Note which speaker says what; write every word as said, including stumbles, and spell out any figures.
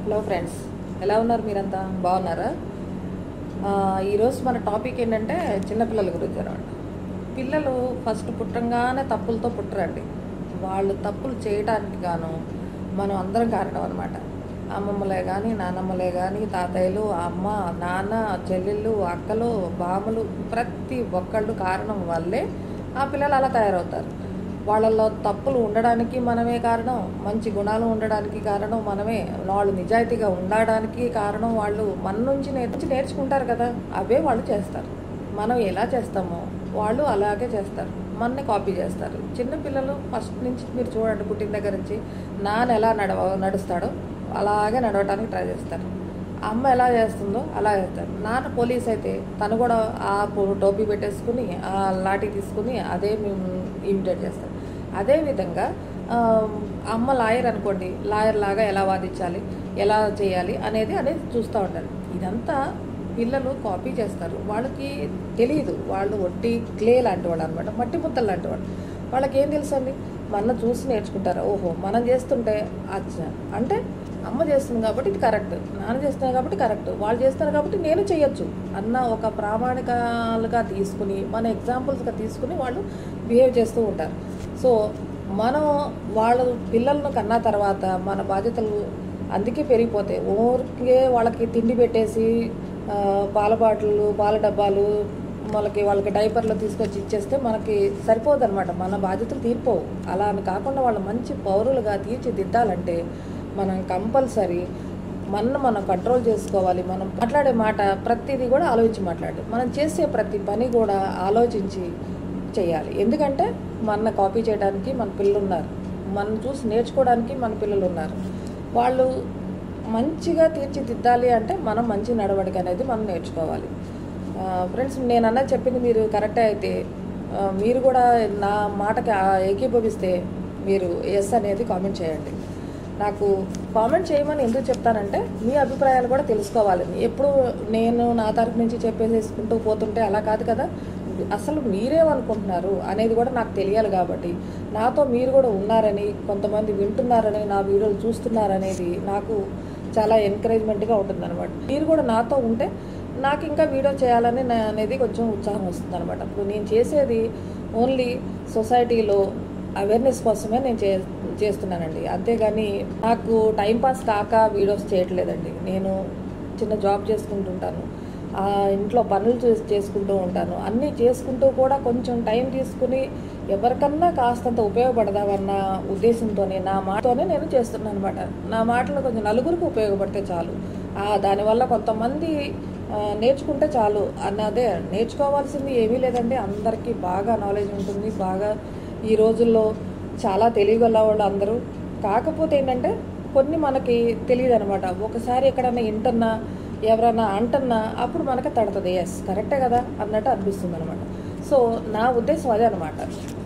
Speaker 1: Hello friends, ఎలా ఉన్నారు? మీరంతా బాగున్నారా? ఈరోజు మన టాపిక్ ఏంటంటే చిన్నపిల్లల గురించి అనమాట. పిల్లలు ఫస్ట్ పుట్టంగానే తప్పులతో పుట్టరండి. వాళ్ళు తప్పులు చేయడానికి గాను మనం అందరం కారణం అనమాట. అమ్మమ్మలే కానీ, నానమ్మలే కానీ, తాతయ్యలు, అమ్మ, నాన్న, చెల్లెళ్ళు, అక్కలు, బామ్మలు, ప్రతి ఒక్కళ్ళు కారణం వల్లే ఆ పిల్లలు అలా తయారవుతారు. వాళ్ళల్లో తప్పులు ఉండడానికి మనమే కారణం, మంచి గుణాలు ఉండడానికి కారణం మనమే, వాళ్ళు నిజాయితీగా ఉండడానికి కారణం వాళ్ళు మన నుంచి నేర్చి నేర్చుకుంటారు కదా, అవే వాళ్ళు చేస్తారు. మనం ఎలా చేస్తామో వాళ్ళు అలాగే చేస్తారు, మనని కాపీ చేస్తారు. చిన్నపిల్లలు ఫస్ట్ నుంచి మీరు చూడండి, పుట్టిన దగ్గర నుంచి నాన్న ఎలా నడవ నడుస్తాడో అలాగే నడవడానికి ట్రై చేస్తారు. అమ్మ ఎలా చేస్తుందో అలా చేస్తారు. నాన్న పోలీస్ అయితే తను కూడా ఆ టోపీ పెట్టేసుకుని ఆ లాఠీ తీసుకుని అదే మేము ఇమిటేట్ చేస్తాం. అదేవిధంగా అమ్మ లాయర్ అనుకోండి, లాయర్ లాగా ఎలా వాదించాలి, ఎలా చేయాలి అనేది అనేది చూస్తూ ఉంటారు. ఇదంతా పిల్లలు కాపీ చేస్తారు. వాళ్ళకి తెలియదు, వాళ్ళు ఒట్టి క్లే లాంటి వాళ్ళు అనమాట, మట్టి ముద్దలు లాంటి వాళ్ళు. వాళ్ళకి ఏం తెలుసు అండి, మన చూసి నేర్చుకుంటారు. ఓహో మనం చేస్తుంటే అచ్చా అంటే అమ్మ చేస్తుంది కాబట్టి ఇది కరెక్ట్, నాన్న చేస్తున్నారు కాబట్టి కరెక్ట్, వాళ్ళు చేస్తున్నారు కాబట్టి నేను చేయొచ్చు అన్న ఒక ప్రామాణికాలుగా తీసుకుని మన ఎగ్జాంపుల్స్గా తీసుకుని వాళ్ళు బిహేవ్ చేస్తూ ఉంటారు. సో మనం వాళ్ళ పిల్లలను కన్నా తర్వాత మన బాధ్యతలు అందుకే పెరిగిపోతాయి. ఊరికే వాళ్ళకి తిండి పెట్టేసి పాల బాటిళ్ళు, పాల డబ్బాలు, వాళ్ళకి వాళ్ళకి డైపర్లు తీసుకొచ్చి ఇచ్చేస్తే మనకి సరిపోదు అనమాట, మన బాధ్యతలు తీరిపోవు. అలా అని కాకుండా వాళ్ళు మంచి పౌరులుగా తీర్చిదిద్దాలంటే మనం కంపల్సరీ మన మనం కంట్రోల్ చేసుకోవాలి. మనం మాట్లాడే మాట ప్రతిదీ కూడా ఆలోచించి మాట్లాడాలి. మనం చేసే ప్రతి పని కూడా ఆలోచించి చేయాలి. ఎందుకంటే మన కాపీ చేయడానికి మన పిల్లలు ఉన్నారు, మనం చూసి నేర్చుకోవడానికి మన పిల్లలు ఉన్నారు. వాళ్ళు మంచిగా తీర్చిదిద్దాలి అంటే మనం మంచి నడవడిక అనేది మనం నేర్చుకోవాలి. ఫ్రెండ్స్, నేను అన్నది చెప్పింది మీరు కరెక్టే అయితే మీరు కూడా నా మాటకి ఏకీభవిస్తే మీరు ఎస్ అనేది కామెంట్ చేయండి. నాకు కామెంట్ చేయమని ఎందుకు చెప్తానంటే మీ అభిప్రాయాలు కూడా తెలుసుకోవాలని. ఎప్పుడు నేను నా తరపు నుంచి చెప్పేసేసుకుంటూ పోతుంటే అలా కాదు కదా, అసలు మీరేమనుకుంటున్నారు అనేది కూడా నాకు తెలియాలి. కాబట్టి నాతో మీరు కూడా ఉన్నారని, కొంతమంది వింటున్నారని, నా వీడియోలు చూస్తున్నారనేది నాకు చాలా ఎంకరేజ్మెంట్గా ఉంటుందన్నమాట. మీరు కూడా నాతో ఉంటే నాకు ఇంకా వీడియో చేయాలని అనేది కొంచెం ఉత్సాహం వస్తుంది అనమాట. ఇప్పుడు నేను చేసేది ఓన్లీ సొసైటీలో అవేర్నెస్ కోసమే నేను చే చేస్తున్నానండి అంతేగాని నాకు టైంపాస్ కాక వీడియోస్ చేయట్లేదండి. నేను చిన్న జాబ్ చేసుకుంటుంటాను, ఇంట్లో పనులు చేసుకుంటూ ఉంటాను. అన్నీ చేసుకుంటూ కూడా కొంచెం టైం తీసుకుని ఎవరికన్నా కాస్తంత ఉపయోగపడదామన్న ఉద్దేశంతోనే నా మాటతోనే నేను చేస్తున్నాను అనమాట. నా మాటలు కొంచెం నలుగురికి ఉపయోగపడితే చాలు, దానివల్ల కొంతమంది నేర్చుకుంటే చాలు అన్నదే. నేర్చుకోవాల్సింది ఏమీ లేదండి, అందరికీ బాగా నాలెడ్జ్ ఉంటుంది. బాగా ఈ రోజుల్లో చాలా తెలియగల వాళ్ళు అందరూ. కాకపోతే ఏంటంటే కొన్ని మనకి తెలియదు అనమాట. ఒకసారి ఎక్కడన్నా వింటున్నా, ఎవరన్నా అంటున్నా అప్పుడు మనకి తడుతుంది, ఎస్ కరెక్టే కదా అన్నట్టు అనిపిస్తుంది అనమాట. సో నా ఉద్దేశం అదే అనమాట.